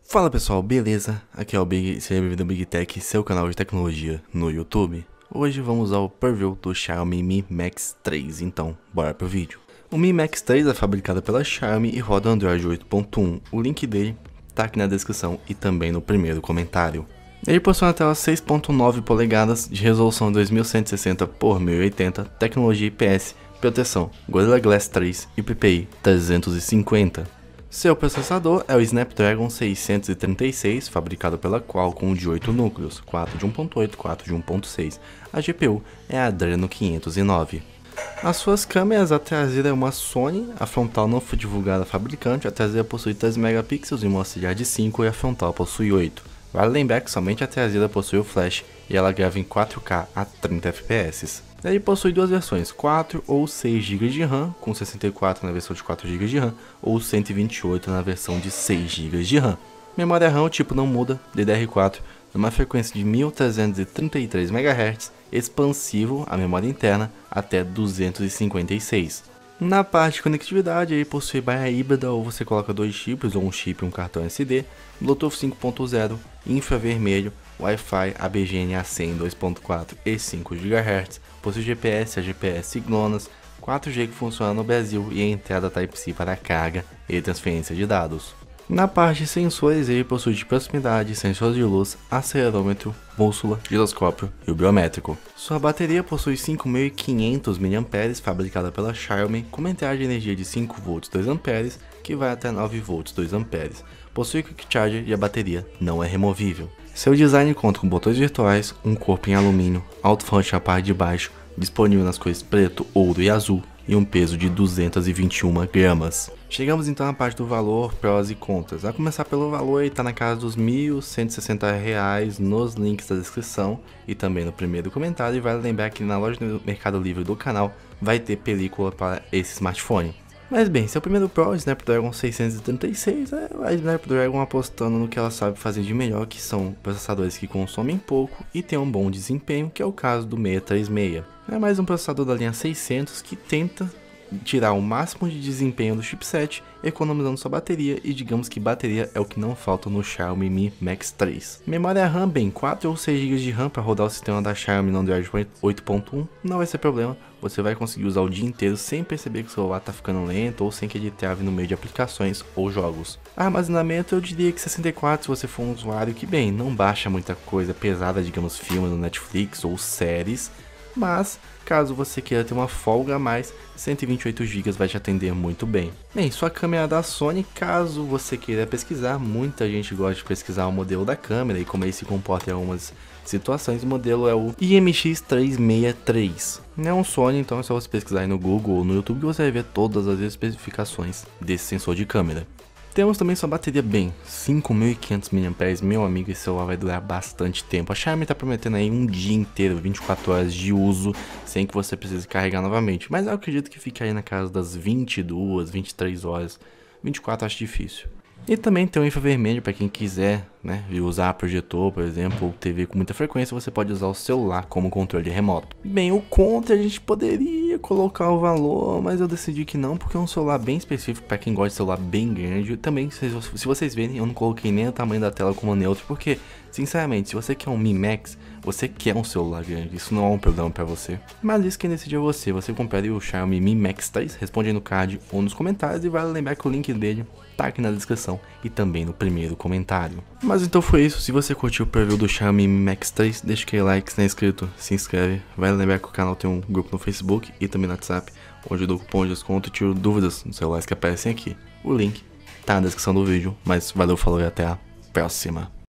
Fala pessoal, beleza? Aqui é o Big, seja bem-vindo ao Big Tech, seu canal de tecnologia no YouTube. Hoje vamos ao preview do Xiaomi Mi Max 3, então bora pro vídeo. O Mi Max 3 é fabricado pela Xiaomi e roda Android 8.1, o link dele tá aqui na descrição e também no primeiro comentário. Ele possui uma tela 6.9 polegadas de resolução 2160 por 1080, tecnologia IPS, proteção Gorilla Glass 3 e PPI 350. Seu processador é o Snapdragon 636, fabricado pela Qualcomm de 8 núcleos, 4 de 1.8, 4 de 1.6. A GPU é a Adreno 509. As suas câmeras, a traseira é uma Sony, a frontal não foi divulgada a fabricante, a traseira possui 3 megapixels e uma auxiliar de 5 e a frontal possui 8. Vale lembrar que somente a traseira possui o flash e ela grava em 4K a 30 fps. Ele possui duas versões, 4 ou 6 GB de RAM, com 64 na versão de 4 GB de RAM, ou 128 na versão de 6 GB de RAM. Memória RAM, o tipo não muda, DDR4, numa frequência de 1333 MHz, expansivo, a memória interna, até 256. Na parte de conectividade, ele possui baia híbrida, ou você coloca dois chips, ou um chip e um cartão SD, Bluetooth 5.0, infravermelho, Wi-Fi, ABGN-AC em 2.4 e 5 GHz, possui GPS, a GPS GLONASS, 4G que funciona no Brasil e a entrada Type-C para carga e transferência de dados. Na parte de sensores, ele possui de proximidade, sensor de luz, acelerômetro, bússola, giroscópio e o biométrico. Sua bateria possui 5.500 mAh, fabricada pela Xiaomi, com uma entrada de energia de 5V 2A, que vai até 9V 2A. Possui Quick Charger e a bateria não é removível. Seu design conta com botões virtuais, um corpo em alumínio, alto-falante na parte de baixo, disponível nas cores preto, ouro e azul, e um peso de 221 gramas. Chegamos então à parte do valor, prós e contras. A começar pelo valor, ele está na casa dos R$ 1.160 nos links da descrição e também no primeiro comentário. E vale lembrar que na loja do Mercado Livre do canal vai ter película para esse smartphone. Mas bem, seu primeiro Pro, Snapdragon 636, é a Snapdragon apostando no que ela sabe fazer de melhor, que são processadores que consomem pouco e tem um bom desempenho, que é o caso do 636. É mais um processador da linha 600 que tenta tirar o máximo de desempenho do chipset, economizando sua bateria, e digamos que bateria é o que não falta no Xiaomi Mi Max 3. Memória RAM, bem, 4 ou 6 GB de RAM para rodar o sistema da Xiaomi no Android 8.1, não vai ser problema, você vai conseguir usar o dia inteiro sem perceber que o celular está ficando lento ou sem que ele trave no meio de aplicações ou jogos. Armazenamento, eu diria que 64 se você for um usuário que, bem, não baixa muita coisa pesada, digamos filmes no Netflix ou séries, mas caso você queira ter uma folga a mais, 128 GB vai te atender muito bem. Bem, sua câmera da Sony, caso você queira pesquisar, muita gente gosta de pesquisar o modelo da câmera e como ele se comporta em algumas situações. O modelo é o IMX363. É um Sony, então é só você pesquisar aí no Google ou no YouTube que você vai ver todas as especificações desse sensor de câmera. Temos também sua bateria, bem, 5.500 mAh, meu amigo, esse celular vai durar bastante tempo. A Xiaomi tá prometendo aí um dia inteiro, 24 horas de uso, sem que você precise carregar novamente. Mas eu acredito que fica aí na casa das 22, 23 horas, 24 acho difícil. E também tem o infravermelho para quem quiser, né, usar projetor, por exemplo, ou TV com muita frequência, você pode usar o celular como controle remoto. Bem, o contra a gente poderia colocar o valor, mas eu decidi que não, porque é um celular bem específico para quem gosta de celular bem grande. Também, se vocês verem, eu não coloquei nem o tamanho da tela como neutro, porque, sinceramente, se você quer um Mi Max, você quer um celular grande, isso não é um problema para você. Mas isso quem decide é você, você compraria o Xiaomi Mi Max 3, responde aí no card ou nos comentários, e vale lembrar que o link dele tá aqui na descrição e também no primeiro comentário. Mas então foi isso, se você curtiu o preview do Xiaomi Mi Max 3, deixa aquele like, se não é inscrito, se inscreve. Vale lembrar que o canal tem um grupo no Facebook e também no WhatsApp, onde eu dou cupom de desconto e tiro dúvidas nos celulares que aparecem aqui. O link tá na descrição do vídeo, mas valeu, falou e até a próxima.